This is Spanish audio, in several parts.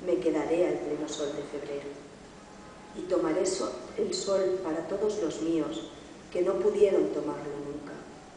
me quedaré al pleno sol de febrero y tomaré el sol para todos los míos que no pudieron tomarlo nunca.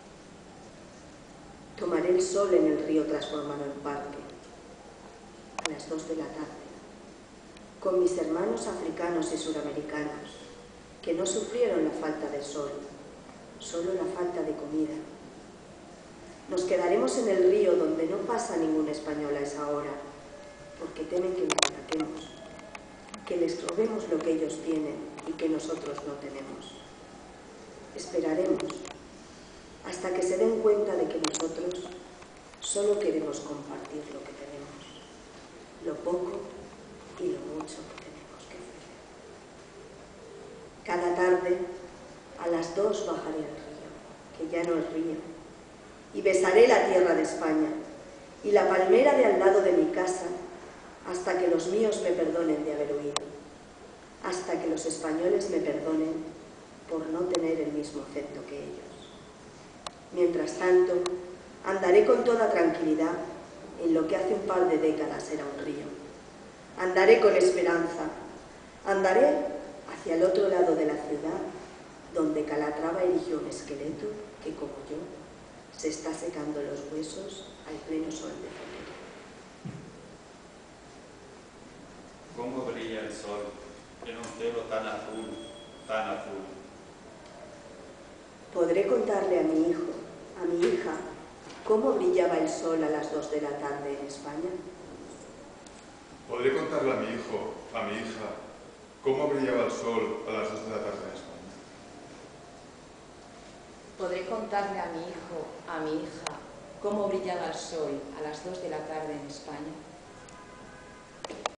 Tomaré el sol en el río transformado en parque, a las 2 de la tarde, con mis hermanos africanos y suramericanos, que no sufrieron la falta de sol, solo la falta de comida. Nos quedaremos en el río donde no pasa ningún español a esa hora, porque temen que nos ataquemos, que les robemos lo que ellos tienen y que nosotros no tenemos. Esperaremos hasta que se den cuenta de que nosotros solo queremos compartir lo que tenemos, lo poco y lo mucho que tenemos que ofrecer. Cada tarde, a las 2 bajaré al río, que ya no es río, y besaré la tierra de España y la palmera de al lado de mi casa hasta que los míos me perdonen de haber huido, hasta que los españoles me perdonen por no tener el mismo acento que ellos. Mientras tanto, andaré con toda tranquilidad en lo que hace un par de décadas era un río. Andaré con esperanza, andaré hacia el otro lado de la ciudad, donde Calatrava erigió un esqueleto que, como yo, se está secando los huesos al pleno sol de febrero. ¿Cómo brilla el sol en un cielo tan azul, tan azul? Podré contarle a mi hijo, a mi hija, cómo brillaba el sol a las 2 de la tarde en España. Podré contarle a mi hijo, a mi hija, cómo brillaba el sol a las 2 de la tarde en España. Podré contarle a mi hijo, a mi hija, cómo brillaba el sol a las 2 de la tarde en España.